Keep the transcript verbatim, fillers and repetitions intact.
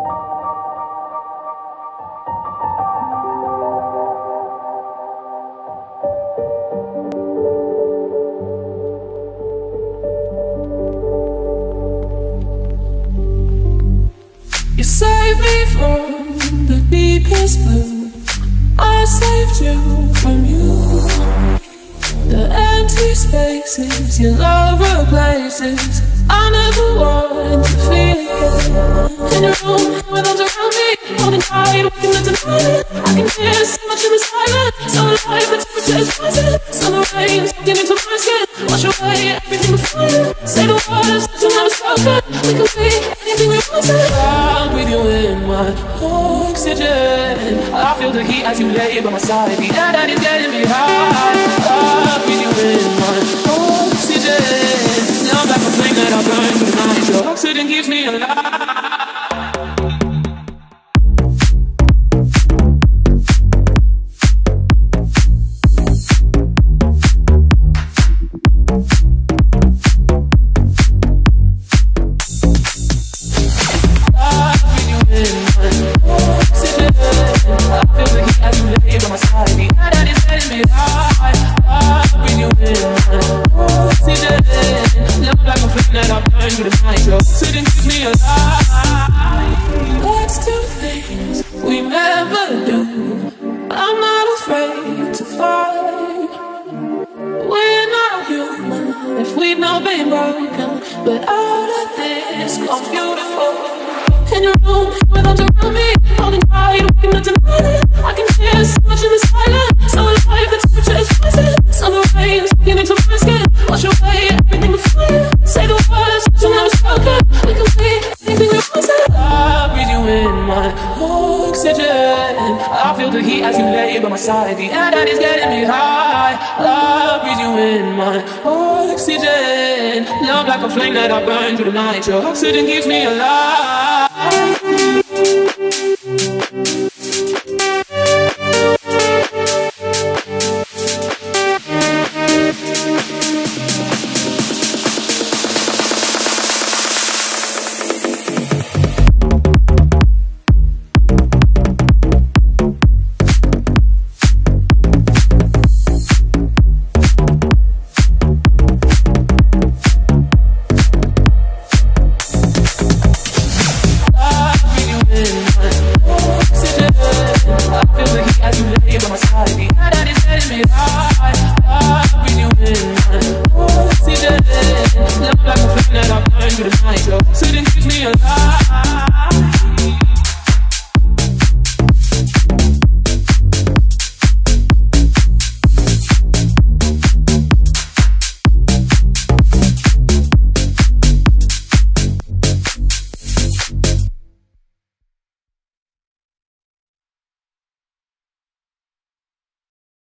You saved me from the deepest blue. I saved you from you. The empty spaces your love replaces. I never want to feel again. In your room with arms around me, holding tight, waking up tonight. I can hear so much in the silence. Summer light, the temperature is rising. Summer rain soaking into my skin. Wash away everything before you. Say the words that you'll never spoken. We can be anything we want to. I'm with you in my oxygen. I feel the heat as you lay by my side. The air that is getting me high. I'm with you in my oxygen. Love like a flame that I burn through the night. Your oxygen keeps me alive. Let's do things we never do. I'm not afraid to fly. We're not human if we've not been broken, but out of this comes beautiful. In your room with arms around me, holding tight, waking up tonight. I can hear so much in the silence. So alive, the temperature is rising. Summer rain soaking into my skin. Wash away everything before you. Say the words that you'll never spoken. We can be anything we want to. I breathe you in my oxygen. I feel the heat as you lay by my side. The air that is getting me high. I breathe you in my oxygen. Love like a flame that I burn through the night. Your oxygen keeps me alive.